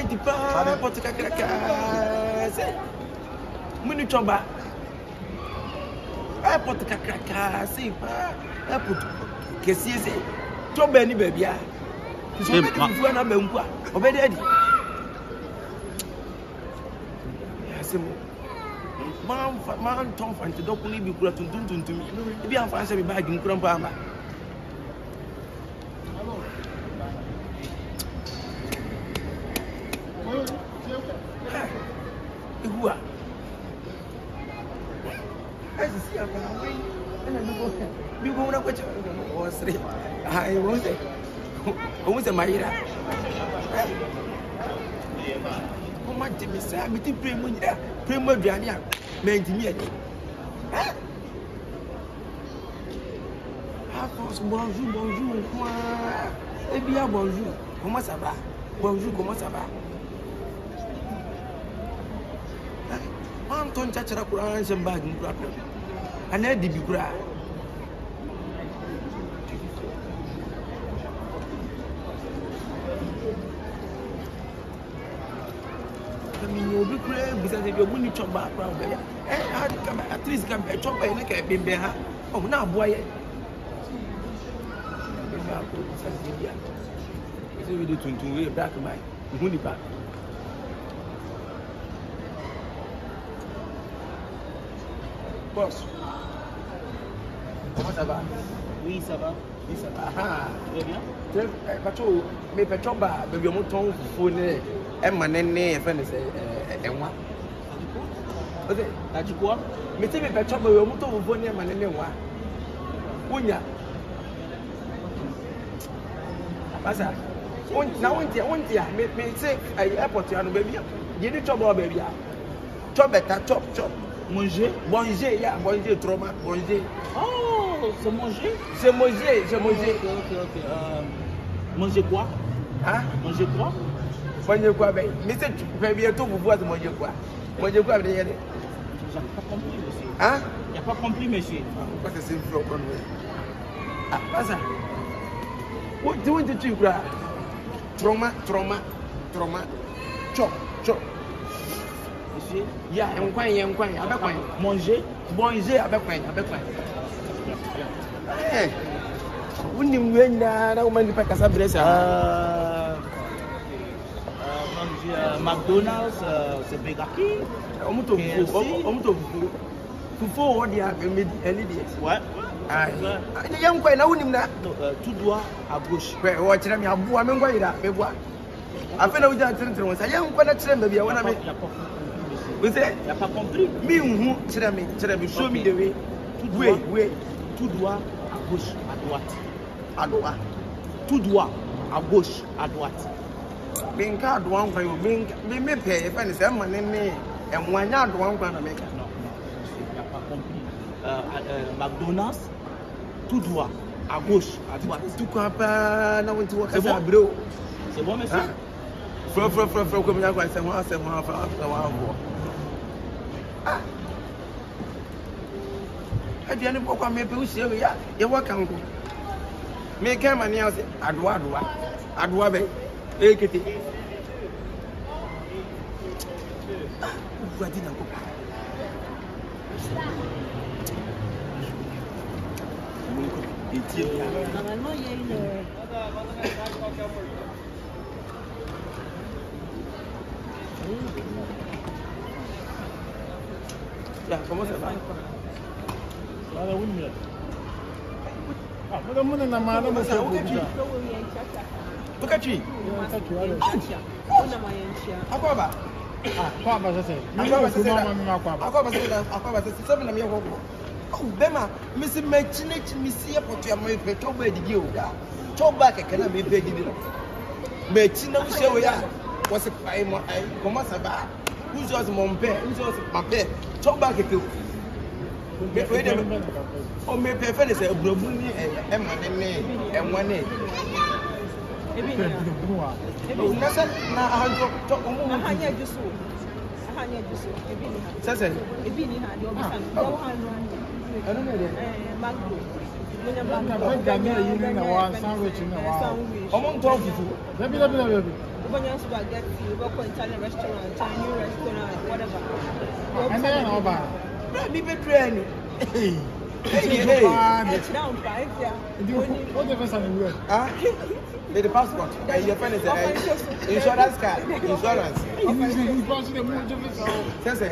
di pa pot kakaka se muni chomba pot kakaka se pa pot kesie se chomba ni ba bia so be di fu na ba nku a obedi adi asemo man ton fante do ko ni bi kura tuntun e bi anfa se bi bag nkura mpa amba Igua. Esse se apa não me vou na coisa o sri ai vamos ser maíra como te me sabe me tem primo aduane a mentimi aqui bonjour quoi et bien bonjour comment ça va Anton chachara Quran sembah di Quran. Ana di Quran. Kami nyobi Quran bisa jadi bunyi coba apa ya. At least kan coba ini kayak bembe ha. Oh na buah ya. Bembe aku bisa dia. Itu video tuntun we back mai. Huni back. Boss, comment ça va? Oui, ça va. Ah, très bien. Pacho, mais Pacho ba, bébé mon ton phone, mané, enfin c'est moi. T'as dit quoi? Mais tu sais, Pacho, bébé mon ton phone, mané moi. Ounya. Pas ça. On tient, mais tu sais, airport, tu as un bébé. Il y a des chobs bébé. Chop bêta, chop. Manger? Manger, yeah, manger, trauma, manger. Oh, c'est manger? C'est manger. Ok. Manger quoi? Hein? Manger quoi? Manger quoi, ben? Mais c'est bientôt vous voir manger quoi? Manger quoi, ben? J'ai pas compris, monsieur. Hein? J'ai pas compris, monsieur. Pourquoi c'est une fleur comme ça? Ah, pas ça. Où tu crois? Trauma. Chop. Monsieur? Yeah, un coin, avec coin. Manger? Manger, avec coin. Eh, où n'y m'a pas on pas qu'à s'adresser manger McDonald's, c'est Burger King. On me faut on dit à Ouais. Ah, il y a un coin là où n'y n'a. Tout droit à gauche. Ouais, on tire mi à boire, même quoi il a, mais boire. Après là où il y a un train, ça y a un coin là, tire me bien, on a mis. Vous savez, il n'a pas compris. Mais tire me, show me the way. Oui. Tout droit à gauche, à droite. Tout droit. À gauche, à droite. Mais quand on va me payer, pas nécessairement, mais un moyen de voir quand on met. Non, il n'a pas compris. McDonald's, tout droit, à gauche, à droite. Tout quoi pas, non, tu vois que ça, bro. C'est bon, monsieur? Frère, comme il y a quoi, c'est moi. Ah. I didn't know what I'm going to say. You walk on. Make a man else. Adwa, baby. Take it. What did I go? Normalement, il y a une. Comment ça va? On me préfère les brobuni et mané et moine. When you spaghetti, you go to Italian restaurant, Chinese restaurant, whatever. And then over. Me be training. Hey. It's down 5, yeah. What the person in Ah, the passport. Your friend is insurance card. Insurance. Say.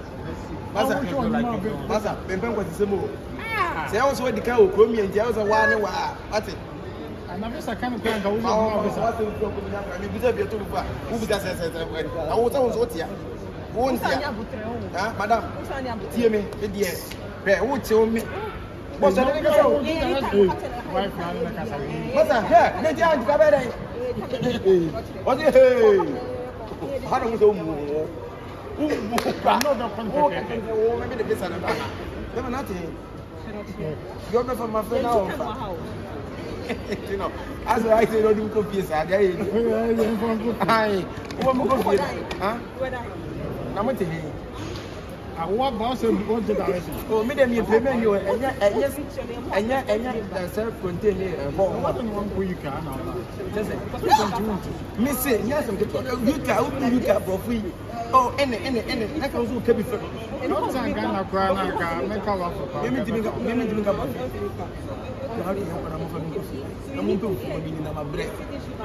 Masa, pempen kwa sisemo. Say I also the car o kromi and I also one wa. What it? And I'm just a kind of guy who What's the problem? Me be there to buy. Who be that say I was what here. Won't ya? Ah, madam. Tie me, e die. Be wo che me. Boss I dey go. wife man na kasa. Masa, hey, me dia anti ka be dey. What hey. How do we do mu? No, Maybe the business. Never nothing. You're not from my friend now. You know, as I say, don't do copies. I get it. Hi, what more copies? Huh? I'm not telling you. I want boss and go to direction. Oh, me them you payment you and yes, self-contained and what do you want for you can now? Just me say yes, you can for free. Oh, any, I can also keep it. Not saying Ghana, Ghana, make a lot of How do you know I'm going to my breath.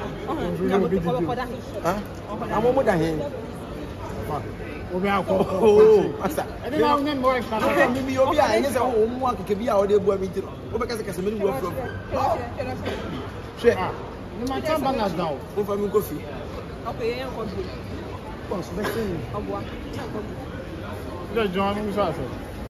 I'm more than him. Oh, master. I didn't know more. Maybe you'll be I guess I won't want to be out there. Because I can many work from. Share. You might come back now. Over me coffee. Okay, I'm Just joining us.